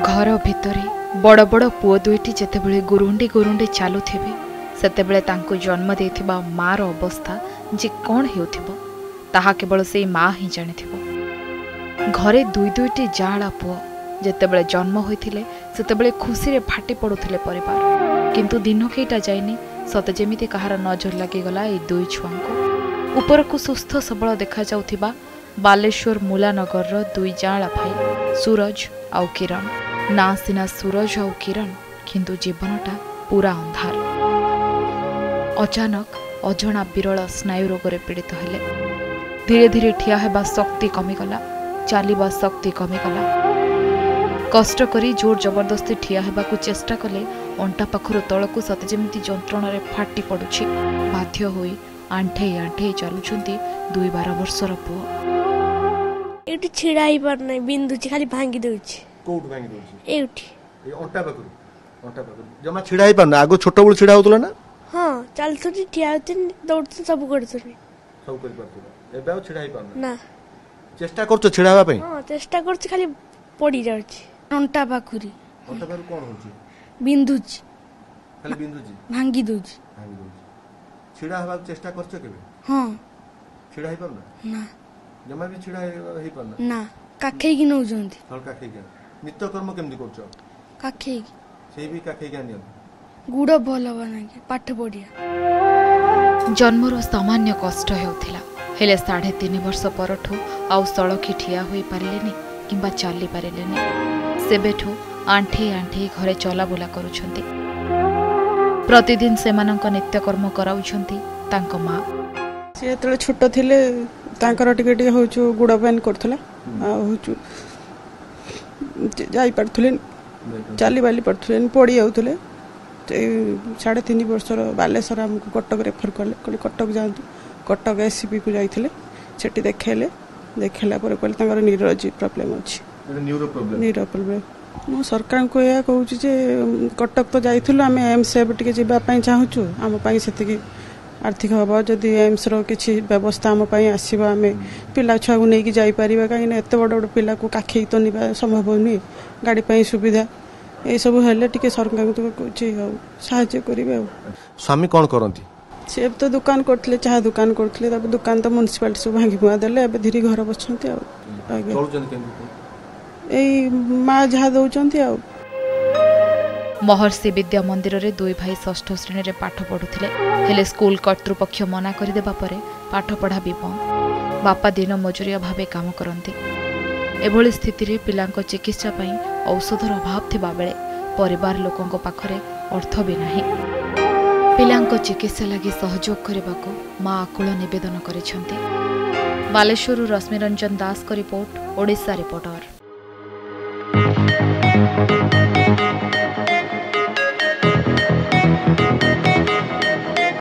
घर भितर बड़ बड़ पुओ दुईटी जेतेबेले गुरुंडी गुरुंडी चलुथिबे सेतेबेले तांको जन्म देथिबा मार अवस्था जे कौन हेउथिबो ताहा केवल से माँ ही जानिथिबो। घरे दुई दुईटी जाड़ा पुओ जेतेबेले जन्म होइथिले सेतेबेले खुशी रे फाटी पडुथिले परिवार, किंतु दिन केइटा जाइनी सते जेमिति कहार नजर लागिगला ए दुई छुआंको। उपरकू सुस्थ सबल देखा जाउथिबा बालेश्वर मुलानगर रो दुई जाड़ा भाई सूरज आउ किरण। ना सिना सूरज आउ किरण किंतु जीवनटा पूरा अंधार। अचानक अजणा विरल स्नायु रोग पीड़ित हेले। धीरे धीरे ठिया हेबा शक्ति कमिगला, चलवा शक्ति कमिगला। कष्ट करी जोर जबरदस्ती ठिया हेबाकू चेष्टा कले अंटा पाखर तलकू सते जेमिति जंत्रणा फाटी पड़ुछि। बाध्य होई आंठे आंठे चलुछंती 2-12 वर्षर पुओ। एठी छिड़ा ही पर नै बिंदुछि खाली भांगी देउछि। कोउठ भांगी देउछि? एठी ए अंटा पाखर जमा छिड़ा ही पर आगो छोट बळ छिड़ा होतला ना? हां चलथि ठिया होति दौड़थि सब करथि सब कर परथि। एबे छिड़ा ही पर ना चेष्टा करछ छिड़ावा पई? हां चेष्टा करछि खाली पड़ी जाउछि। अंटा पाखुरी कोन होछि? बिंदुछि खाली बिंदुछि भांगी देउछि। छिड़ा हवा चेष्टा करछ केबे? हां छिड़ा ही पर ना जमा भी छिड़ा ही पर ना काखै कि नउ जंती हल काखै के नित्य कर्म केमदी करछ? काखै से भी काखै के आनियन गुड़ भल बना के पाठ पढ़िया। जन्मर सामान्य कष्ट हेउथिला, हेले 3.5 वर्ष परठू आउ सड़की ठिया होई पारलेनी किंबा चली पारलेनी। सेबेठू आंठे आंठे घरे चलाबुला करूछंती। प्रतिदिन सेमानंक नित्यकर्म कराउछंती तांको माँ। से एतले छोट थिले तांकर टिके टिके होचु गुड़ पेन करथला होचु जाई पड़थले चाली बाली पड़थले पड़ी आउथले। 3.5 वर्षर बालेश्वर हमको कटक रेफर कले कहले कटक जातु। कटक एससीपी को जाइथिले सेठी देखेले देखला पर कहले तांकर न्यूरोलॉजी प्रॉब्लम अछि। न्यूरो प्रॉब्लम मो सरकार को या कहूँ जे कटक तो जाइथिलु आमे एम्स टिके जिबा पई चाहूछु आम पई सेतिकी आर्थिक हवा जदि एम्स रो किछि व्यवस्था आम पई आसीबा आमे पिला छुआ को नेकी जाई परिबा काई ना एते बड़ बड़ पिला को काखै तो निबा संभव नै। गाड़ी पई सुविधा ए सब हेले टिके सरकार को कहूछि सहायता करिवे। स्वामी कोन करंती? से तो दुकान करथले चाह दुकान करथले तब दुकान तो म्युनिसिपालिटी सब भांगी बुआ देले एबे धीरे घर बसछंती आ चलुचन केमदी ए माँ जहा दौचंती आ। महर्षि विद्या मंदिर रे दुई भाई 6ठ श्रेणी रे पाठ पढ़ुथिले, हेले स्कूल कर्तृपक्ष मना करि देबा परे पाठ पढ़ा भी बंद। बापा दिन मजूरिया भाबे काम करंती। एभली स्थिति रे पिलांको चिकित्सा पई औषधर अभाव थिबा बेले परिवार लोकंको पाखरे अर्थ भी नाही। पिलांको चिकित्सा लागि सहयोग करबाको माँ आकुल निवेदन करिसंती। बालेश्वरु रश्मिरंजन दास को रिपोर्ट, ओडिशा रिपोर्टर।